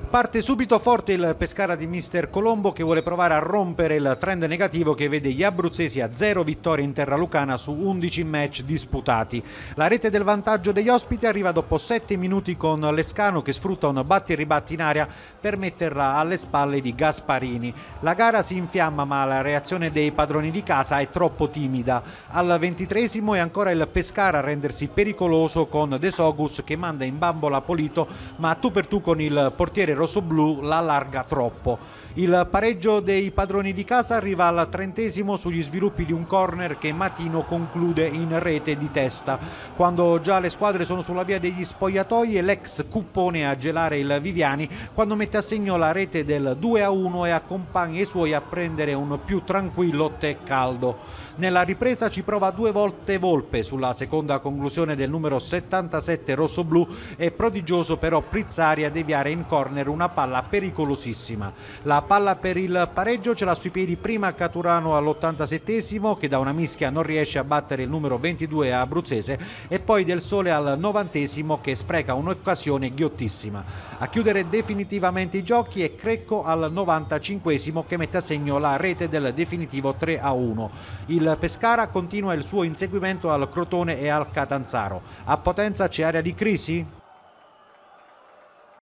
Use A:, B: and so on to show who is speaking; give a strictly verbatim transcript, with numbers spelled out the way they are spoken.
A: Parte subito forte il Pescara di mister Colombo che vuole provare a rompere il trend negativo che vede gli abruzzesi a zero vittorie in terra lucana su undici match disputati. La rete del vantaggio degli ospiti arriva dopo sette minuti con Lescano che sfrutta un batti e ribatti in aria per metterla alle spalle di Gasparini. La gara si infiamma ma la reazione dei padroni di casa è troppo timida. Al ventitreesimo è ancora il Pescara a rendersi pericoloso con De Sogus che manda in bambola Polito ma a tu per tu con il portiere rossoblu la allarga troppo. Il pareggio dei padroni di casa arriva al trentesimo sugli sviluppi di un corner che Matino conclude in rete di testa. Quando già le squadre sono sulla via degli spogliatoi è l'ex Cuppone a gelare il Viviani quando mette a segno la rete del due a uno e accompagna i suoi a prendere un più tranquillo tè caldo. Nella ripresa ci prova due volte Volpe sulla seconda conclusione del numero settantasette rossoblu. È prodigioso però Prizzari a deviare in corner una palla pericolosissima. La palla per il pareggio ce l'ha sui piedi prima Caturano all'ottantasettesimo che da una mischia non riesce a battere il numero ventidue abruzzese e poi Del Sole al novantesimo che spreca un'occasione ghiottissima. A chiudere definitivamente i giochi è Crecco al novantacinquesimo che mette a segno la rete del definitivo tre a uno. Il Pescara continua il suo inseguimento al Crotone e al Catanzaro. A Potenza c'è area di crisi?